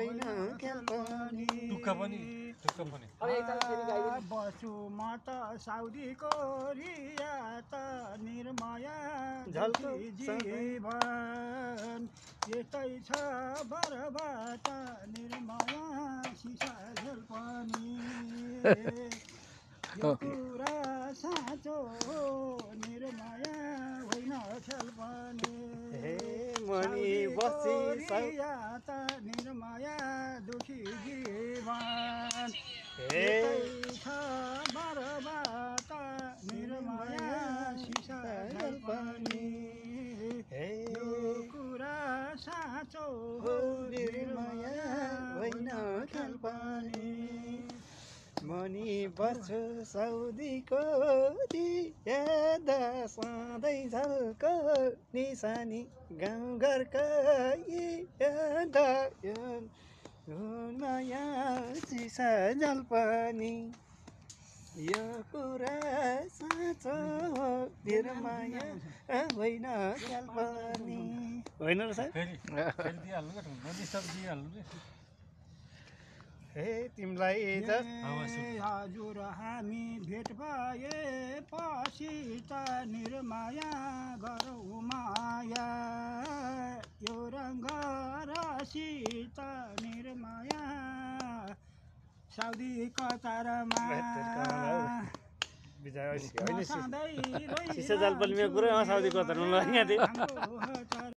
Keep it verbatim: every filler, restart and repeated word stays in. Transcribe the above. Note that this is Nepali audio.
होइन ख्याल पनि दुःख पनि दुःख पनि बसु म त साउदी कोरिया त निर्मया झल्को जीवन यतै छ बरबाट निर्मया सिसा झल पनि यो कुरा साँचो हो निर्मया होइन ख्याल पनि मनी बसी कोरिया त निर्मया दुखी जीवन हे छ बरबाट निर्मया सिसा झल पनि यो कुरा साँचो हो निर्मया होइन ख्याल पनि मनी बस्छु साउदीको याद सधैँ झल्को निशानी गाउँघरको याद नयाँ चिसा जल पनि यो कुरा साँचो हो निर्मया होइन ख्याल पनि होइन र साहब फेरि फेरि दिइहाल्नु क्या नजिक दिइहाल्नु नि हे तिमीलाई ए हजुर हामी भेट भए पछि त निर्माया गरौँ माया यो रङ्ग रसित निर्माया साउदी कतारमा सिसा जाल पनि मेरो कुरा साउदी कतारमा लगाइएको थियो